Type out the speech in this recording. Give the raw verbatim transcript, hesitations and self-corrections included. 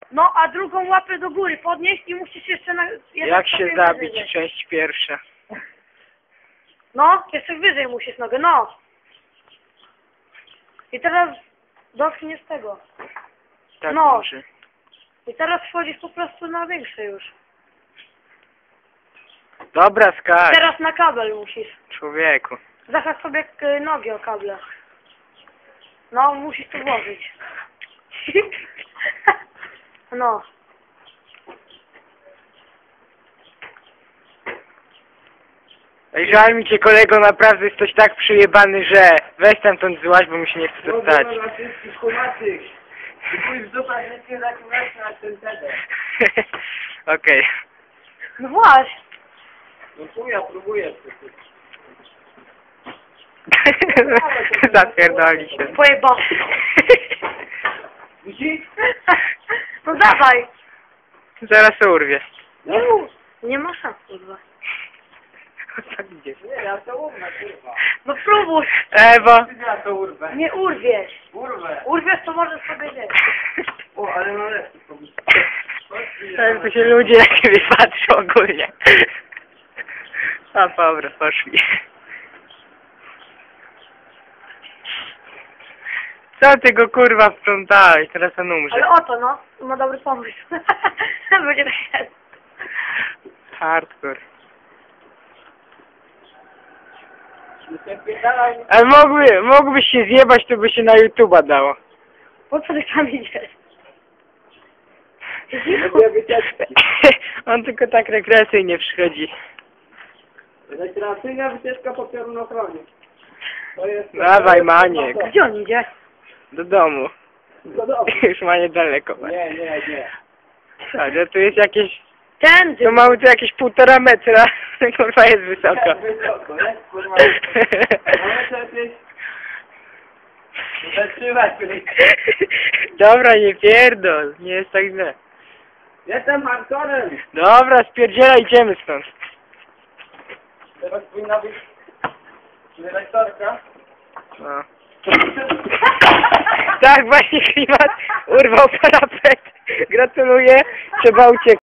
No, a drugą łapę do góry podnieść i musisz jeszcze na... Jak się zabić, wyżej. Część pierwsza. No, jeszcze wyżej musisz nogę, no. I teraz dotkniesz tego. Tak, no. Może. I teraz wchodzisz po prostu na większe już. Dobra, skacz. Teraz na kabel musisz. Człowieku. Zahacz sobie y, nogi o kable. No, musisz to włożyć. No. Ej, żal mi cię, kolego, naprawdę jesteś tak przyjebany, że weź tam tą złaź, bo mi się nie chce to stać. Okej. No właśnie. No tu ja próbuję. Zapierdoli się. Pojebał. Widzisz? No dawaj. Zaraz to urwie. Nie mów. Nie ma szans, kurwa. Tak idziesz. Nie, ja to urwę, kurwa. No próbuj. Ewa. Ja to urwę. Nie urwiesz. Urwę. Urwiesz, to możesz sobie wziąć. O, ale no lepszy pomysł. Tak, to się ludzie na ciebie patrzą ogólnie. A dobra, poszli. Co ty go kurwa wplątałeś? Teraz on umrze. Ale oto, no. Ma dobry pomysł. Będzie tak. Hardcore. Dalej. Ale mógłby, mógłbyś się zjebać, to by się na YouTube'a dało. Po co ty tam idziesz? On tylko tak rekreacyjnie przychodzi. Rekreacyjna wycieczka po piorunochronie. To jest... Dawaj, Maniek. Gdzie on idzie? Do domu. No dobra. Już ma niedaleko. Nie, nie, nie. A że tu jest jakieś... Tędy. To mamy tu jakieś półtora metra. Kurwa jest wysoko. Jak wysoko, jest kurwa. Ale to jakieś... Zatrzymać, Dobra, nie pierdol. Nie jest tak źle. Jestem hardcorem. Dobra, spierdzielaj, idziemy stąd. Teraz powinna być... Dyrektorka. No. Tak, właśnie klimat urwał parapet. Gratuluję. Trzeba uciekać.